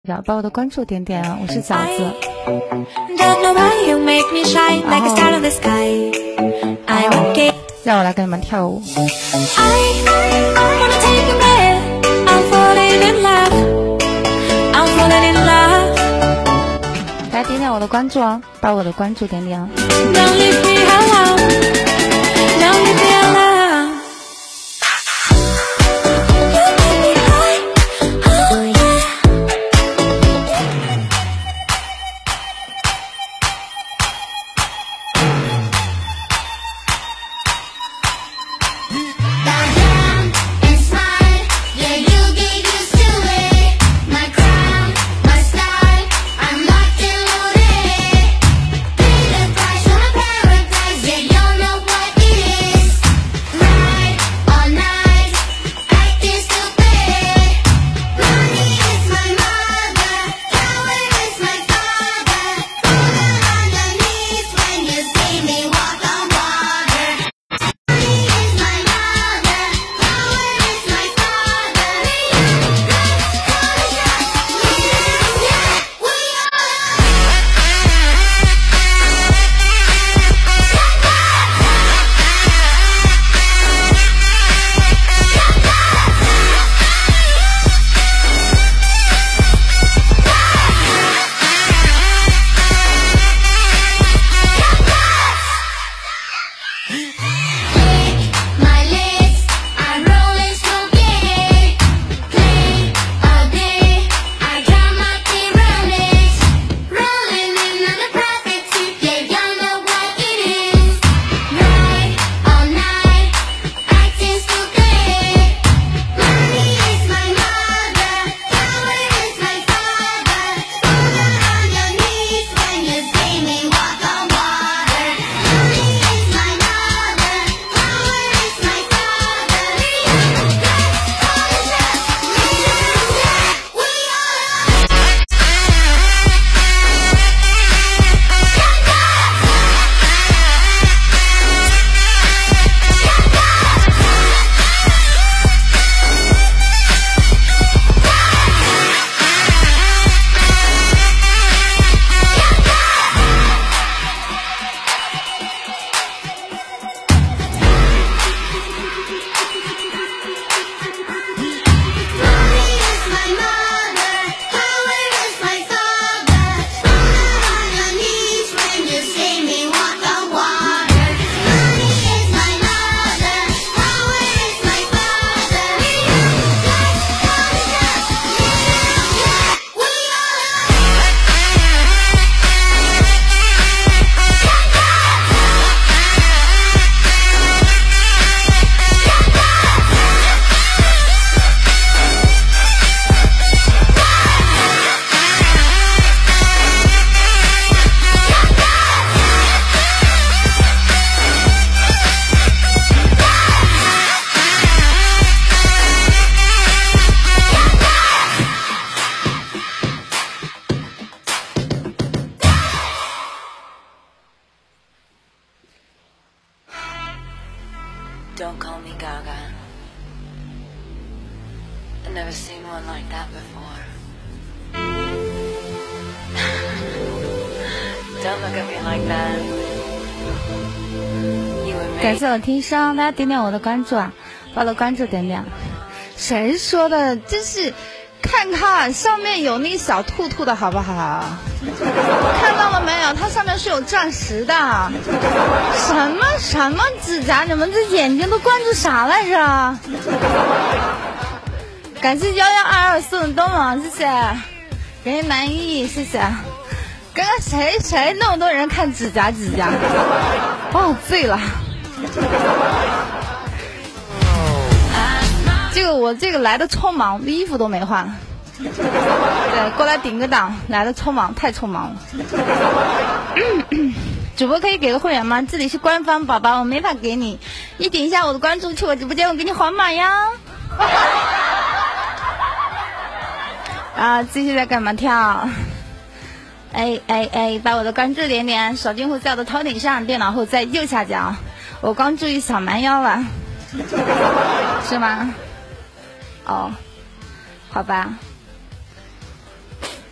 把我的关注点点啊，我是饺子。让我来给你们跳舞。来点点我的关注啊，把我的关注点点啊。 Don't call me Gaga. I've never seen one like that before. Don't look at me like that. You and me. 感谢我听声，大家点点我的关注啊，把我的关注点点。谁说的？真是，看看上面有那个小兔兔的好不好？看到了没有？它上面是有钻石的。什么指甲？你们这眼睛都关注啥来着？感谢1122送的东网，谢谢。感谢南艺，谢谢。刚刚谁那么多人看指甲？哦，醉了。我这个来的匆忙，衣服都没换。对，过来顶个档，来的匆忙，太匆忙了。主播可以给个会员吗？这里是官方宝宝，我没法给你。你点一下我的关注，去我直播间，我给你黄码呀。啊，继续在干嘛跳？把我的关注点点，手机户在我的头顶上，电脑户在右下角。我光注意小蛮腰了，是吗？哦，好吧。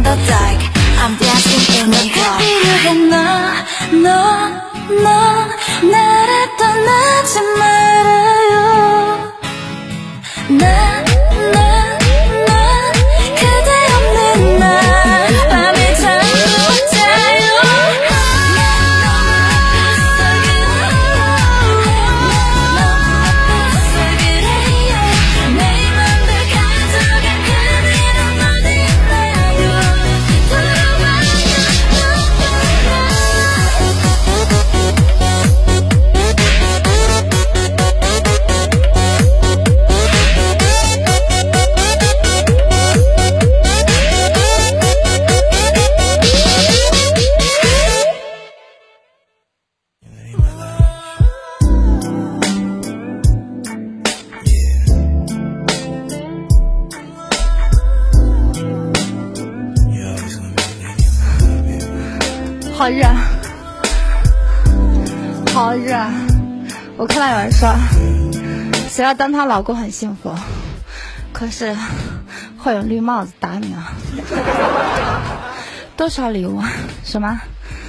feels like I'm dancing in the dark. 너 나를 떠나지 말아요. 나 그대 없는 날 밤에 잠못 자요. 내 맘을 가져간 그대는 어디 있나요? 好热，好热！我看到有人说，谁要当她老公很幸福，可是会有绿帽子打你啊！多少礼物？什么？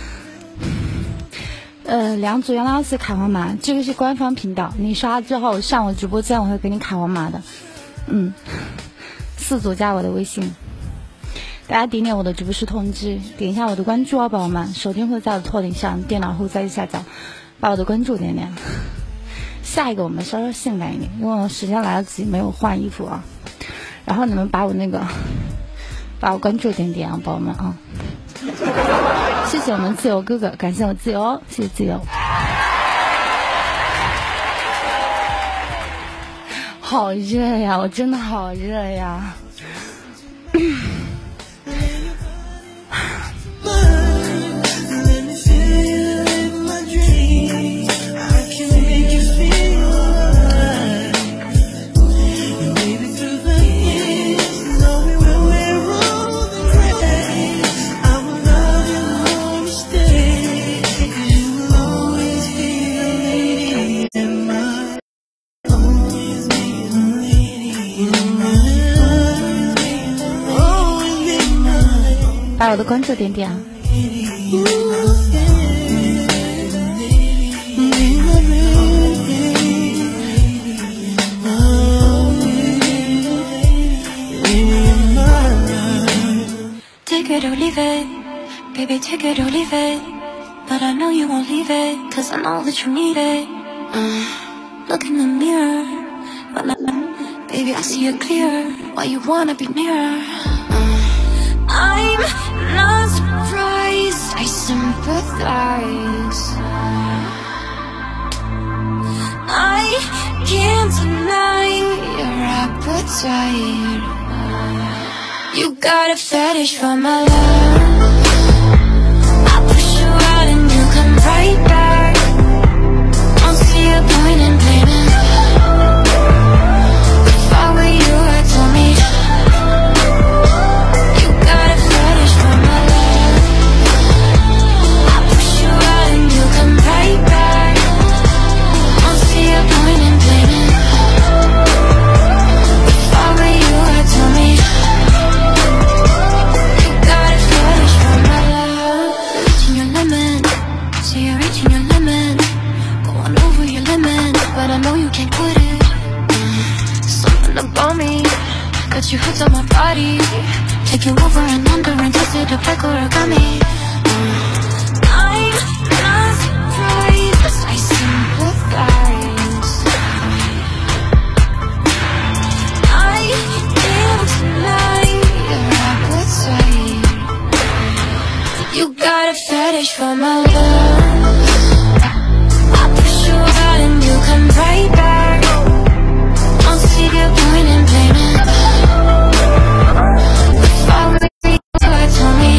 两组杨老师卡皇马，这个是官方频道，你刷之后上我直播间，我会给你卡皇马的。4组加我的微信。大家点点我的直播室通知，点一下我的关注哦，宝宝们。手机会在我的头顶上，电脑会在右下角，把我的关注点点。下一个我们稍稍性感一点，因为我时间来得及，没有换衣服啊。然后你们把我关注点点啊，宝宝们啊。谢谢我们自由哥哥，感谢我自由哦，谢谢自由。好热呀，我真的好热呀。把我的关注点点啊。 Take it or leave it, baby, take it or leave it. But I know you won't leave it, cause I know that you need it. Look in the mirror, baby, I see it clear. Why you wanna be nearer? I'm not surprised, I sympathize. I can't deny your appetite. You got a fetish for my love. I push you out and you come right back. Don't see a point in blaming. If I were you, I'd tell me. You got a fetish for my love. I push you out and you come right back. Don't see a point in blaming. If I were you, I'd tell me. But I know you can't quit it. Something about me got you hooked on my body. Take you over and under and twist it up like origami. I'm not surprised, I sympathize. I can't deny your appetite. You got a fetish for my love. And you come right back. Don't see the point in blaming. If I were you, I'd tell me.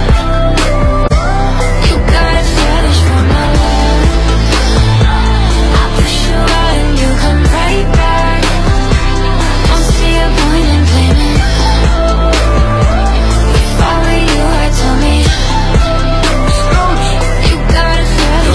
You got a fetish for my love. I push you out and you come right back. Don't see a point in blaming. If I were you, I'd tell me. You got a fetish.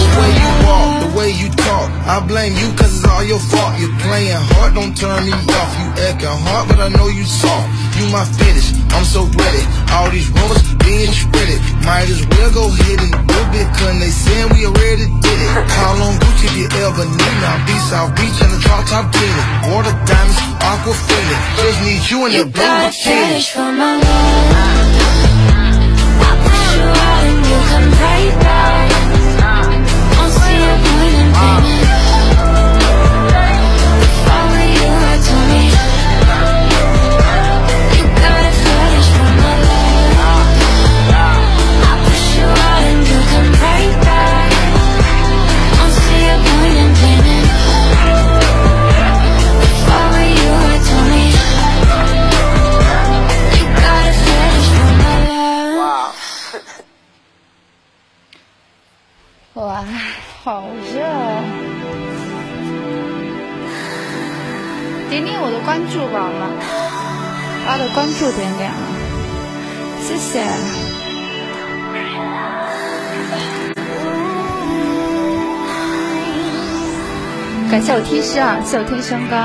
don't turn me off. You acting hard, but I know you soft. You my fetish, I'm so ready. All these rumors being shredded. Might as well go ahead and do it, cause they saying we already did it. Call on Gucci if you ever need. Now be South Beach and the drop top cleaning. Water diamonds, aqua feeling. Just need you in the blue bikini. You got a fetish for my love. I push you out and you come right back. Don't see a point in painting. If I were you, I'd tell me. You got a fetish for my love. I push you out and you come right back. Don't see a point in painting. If I were you, I'd tell me. You got a fetish for my love. 哇，好热哦！点点我的关注吧，好吗？把我的关注点点了，谢谢。感谢我听师啊，谢我听声哥。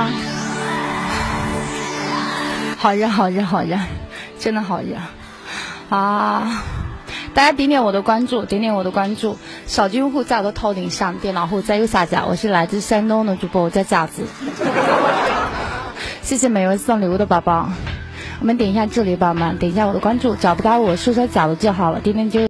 好热，好热，好热，真的好热啊！大家点点我的关注，点点我的关注。手机用户在我的头顶上，电脑户在右下角。我是来自山东的主播，我叫饺子。谢谢每位送礼物的宝宝。我们点一下这里，宝宝们，点一下我的关注，找不到我说说饺子就好了。点点就